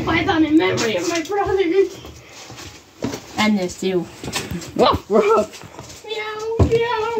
python in memory of my brother. And this too. Meow, meow.